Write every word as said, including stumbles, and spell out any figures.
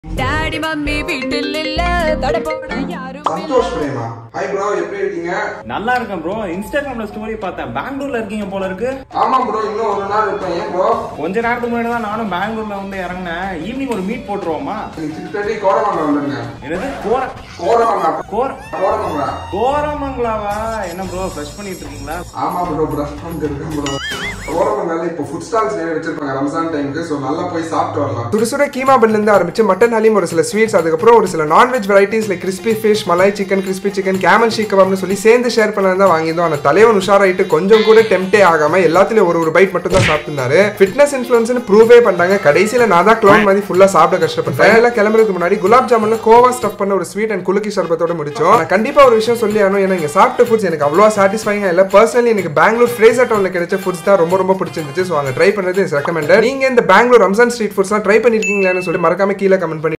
Daddy mummy வீட்டில் இல்ல தட போட யாரும் சந்தோஷ் பிரேமா. ஹாய் bro, எப்படி இருக்கீங்க? நல்லா இருக்கேன் bro. இன்ஸ்டாகிராம்ல ஸ்டோரி பார்த்தேன். பெங்களூர்ல இருக்கீங்க போல இருக்கு. ஆமா bro, இன்னும் ஒரு நாள் இருப்பேன். ஏன் bro? கொஞ்ச நேரத்துக்கு முன்னாடி தான் நானும் பெங்களூர்ல வந்து இறங்கினேன். ஈவினிங் ஒரு மீட் போட்டுருவோமா? சிக்ஸ் தேர்ட்டி கோரமங்கலம் வந்துருங்க. என்னது? கோர கோரமங்கலம். கோர கோரமங்கலம். கோரமங்கலாவா? என்ன bro ஃப்ரெஷ் பண்ணிட்டு இருக்கீங்களா? ஆமா bro, பிரஷ் பண்ணிட்டு இருக்கேன் bro. கோரமங்கல்ல இப்போ ஃபுட் ஸ்டால்ஸ் நிறைய வச்சிருப்பாங்க ரம்ஜான் டைம்க்கு, சோ நல்லா போய் சாப்பிட்டு வரலாம். சுடுசுட கீமா பன்ல இருந்து ஆரம்பிச்சு மட்டன் ஹலீம், ஒரு சில ஸ்வீட்ஸ், அதுக்கப்புறம் ஒரு சில non veg varieties like crispy fish, malai chicken, crispy chicken, camel sheek கபாப்னு சொல்லி சேர்ந்து ஷேர் பண்ணலாம் தான் வாங்கியிருந்தோம். ஆனால் தலைவன் உஷாராயிட்டு கொஞ்சம் கூட டெம்ப்டே ஆகாம எல்லாத்துலயும் ஒரு ஒரு பைட் மட்டும் தான் சாப்பிட்டுருந்தாரு. ஃபிட்னஸ் இன்ஃப்ளூயன்ஸ்னு ப்ரூவே பண்ணாங்க. கடைசியில நான் தான் க்ளோன் மாதிரி ஃபுல்லா சாப்பிட கஷ்டப்பட்டேன். எல்லாம் கிளம்புறதுக்கு முன்னாடி குலாப் ஜாமுன்ல கோவா ஸ்டஃப் பண்ண ஒரு ஸ்வீட் அண்ட் குலுக்கி சர்பத்தோட முடிச்சோம். நான் கண்டிப்பா ஒரு விஷயம் சொல்லி ஆகணும், ஏன்னா இங்க சாப்பிட்ட ஃபுட்ஸ் எனக்கு அவ்வளோ சாட்டிஸ்ஃபைங்கா இல்லை. பர்சனலி எனக்கு பெங்களூர் ஃப்ரேசர் டவுன்ல கிடைச்ச ஃபுட்ஸ் தான் ரொம்ப ரொம்ப பிடிச்சிருந்துச்சு. ஸோ அங்கே ட்ரை பண்ணுறது இஸ் ரெக்கமெண்டட். நீங்க இந்த பெங்களூர் ரம்ஜான் ஸ்ட்ரீட் ஃபுட்ஸ்லாம் ட்ரை பண்ணிருக்கீங்களான்னு சொல்லி மறக்காம கீழே கமெண்ட் பண்ணி